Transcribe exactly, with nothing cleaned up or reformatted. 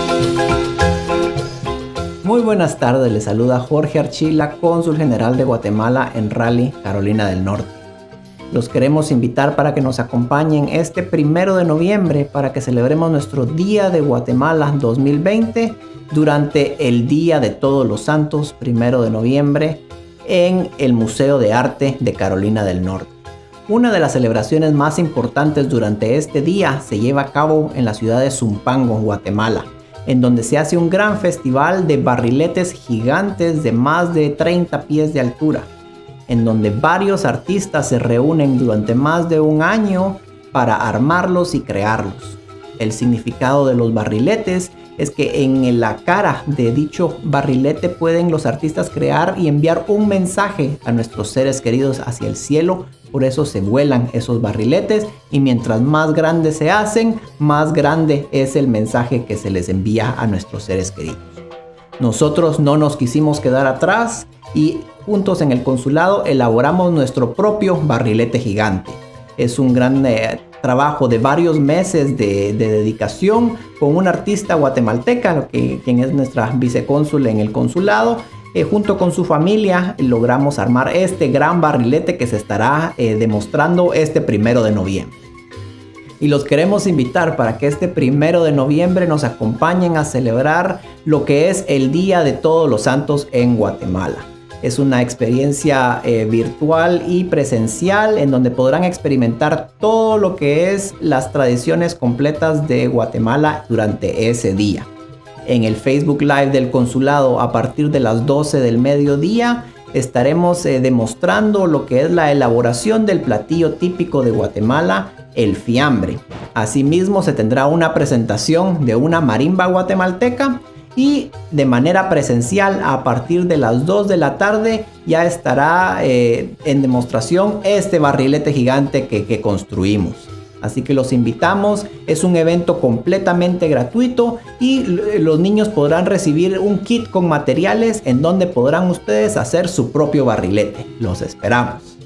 Muy buenas tardes, les saluda Jorge Archila, cónsul general de Guatemala en Raleigh, Carolina del Norte. Los queremos invitar para que nos acompañen este primero de noviembre para que celebremos nuestro Día de Guatemala dos mil veinte durante el Día de Todos los Santos, primero de noviembre, en el Museo de Arte de Carolina del Norte. Una de las celebraciones más importantes durante este día se lleva a cabo en la ciudad de Zumpango, Guatemala, en donde se hace un gran festival de barriletes gigantes de más de treinta pies de altura, en donde varios artistas se reúnen durante más de un año para armarlos y crearlos. El significado de los barriletes es que en la cara de dicho barrilete pueden los artistas crear y enviar un mensaje a nuestros seres queridos hacia el cielo. Por eso se vuelan esos barriletes y mientras más grandes se hacen, más grande es el mensaje que se les envía a nuestros seres queridos. Nosotros no nos quisimos quedar atrás y juntos en el consulado elaboramos nuestro propio barrilete gigante. Es un gran eh, trabajo de varios meses de, de dedicación con una artista guatemalteca, que, quien es nuestra vicecónsul en el consulado. Eh, junto con su familia logramos armar este gran barrilete que se estará eh, demostrando este primero de noviembre. Y los queremos invitar para que este primero de noviembre nos acompañen a celebrar lo que es el Día de Todos los Santos en Guatemala. Es una experiencia eh, virtual y presencial en donde podrán experimentar todo lo que es las tradiciones completas de Guatemala durante ese día. En el Facebook Live del consulado a partir de las doce del mediodía estaremos eh, demostrando lo que es la elaboración del platillo típico de Guatemala, el fiambre. Asimismo se tendrá una presentación de una marimba guatemalteca y de manera presencial a partir de las dos de la tarde ya estará eh, en demostración este barrilete gigante que, que construimos. Así que los invitamos, es un evento completamente gratuito y los niños podrán recibir un kit con materiales en donde podrán ustedes hacer su propio barrilete. Los esperamos.